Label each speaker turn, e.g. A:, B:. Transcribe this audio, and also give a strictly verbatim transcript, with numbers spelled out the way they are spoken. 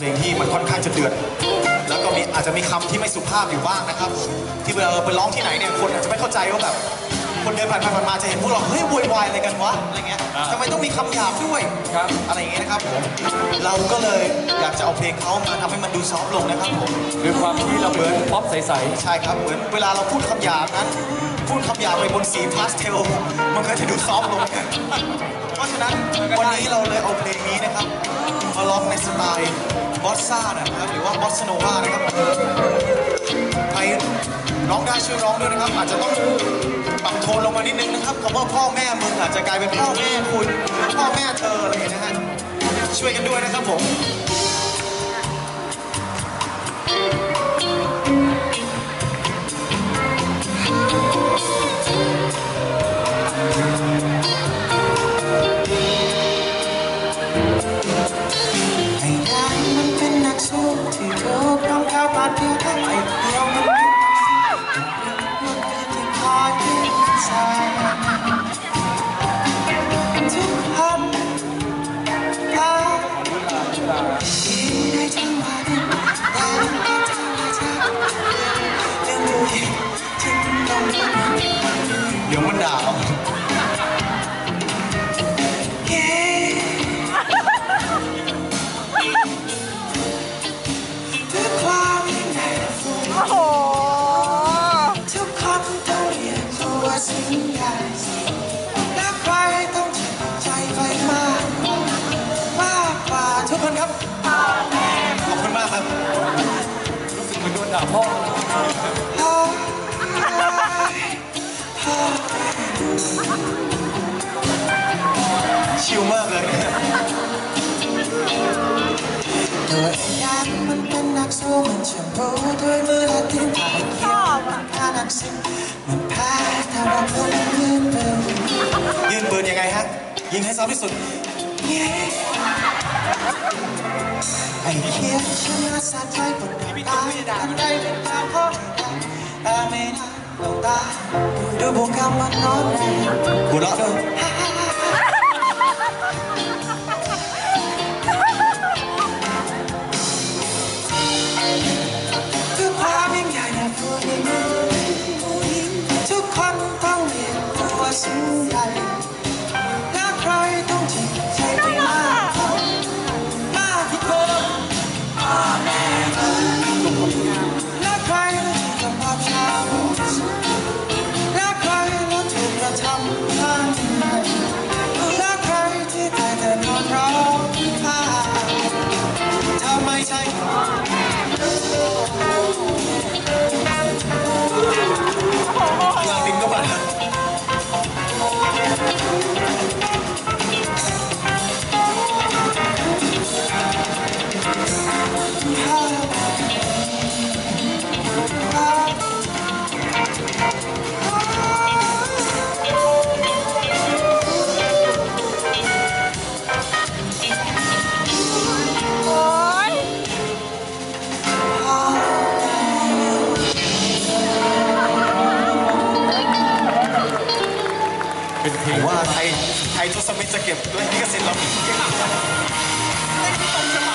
A: เพลงที่มันค่อนข้างจะเดือดแล้วก็มีอาจจะมีคำที่ไม่สุภาพอยู่บ้างนะครับที่เวลาเราไปร้องที่ไหนเนี่ยคนอาจจะไม่เข้าใจว่าแบบคนเดินผ่านไปผ่านมาจะเห็นพวกเราเฮ้ยโวยวายอะไรกันวะอะไรเงี้ยทำไมต้องมีคำหยาบด้วยอะไรอย่างเงี้ยนะครับผมเราก็เลยอยากจะเอาเพลงเขามาทำให้มันดูซอฟต์ลงนะครับผม
B: ด้วยความที่เราเป็นป๊อปใสๆ
A: ใช่ครับเหมือนเวลาเราพูดคำหยาบนั้นพูดคำหยาบไปบนสีพาสเทลมันก็จะดูซอฟต์ลงเพราะฉะนั้นวันนี้เราเลยเอาเพลงนี้นะครับมาร้องในสไตล์บอสซ่านะครับหรือว่าบอสโนวานะครับใครร้องได้ช่วยร้องด้วยนะครับอาจจะต้องปรับโทนลงมานิดนึงนะครับคำว่าพ่อแม่มึงอาจจะกลายเป็นพ่อแม่คุณพ่อแม่เธออะไรนะฮะช่วยกันด้วยนะครับผมที่เธอต้องเข้ามาเดียวทั้งไอ้เดียวมันเป็นมันคือที่คอยที่ใส่ทุกคำพาที่ได้ทั้งวันแต่ไม่ทำให้เธอเรื่องดูยิ่งที่ต้องเดี๋ยวมันด่าสิ่งใหญ่และใครต้องใจไปมากมากกว่าทุกคนครับขอบคุณมากครับ
B: รู้สึกเหมือนโดนด่าพ่อ
A: ชิลมากเลยตัวเองมันเป็นนักสู้มันจะโบด้วยมือและทิ้งถ่ายเขียวมันแค่นักสิ่งมันแพ้ถ้าเราคนยืนเบิร์ยืนเบิร์ยังไงฮะยิงให้ซ้ำที่สุดไอ้เขียวชนะสะใจบนดาวตาทันใดเป็นดาวเขาแต่ไม่นานดวงตาดูบุกคำมันนอนแรงหัวเราะดูสิ่งใหญ่และใครต้องจิตใจไปมากมากที่คนและใครต้องถูกกำลังชาวและใครต้องถูกกระทำข้างในและใครที่ได้แต่นอนร้องไห้ถ้าไม่ใช่ลาตินก็มา
B: เป็นเพลง
A: ว่าไทยไทยทศมิตรจะเก็บด้วยนี่ก็เสร็จแล้ว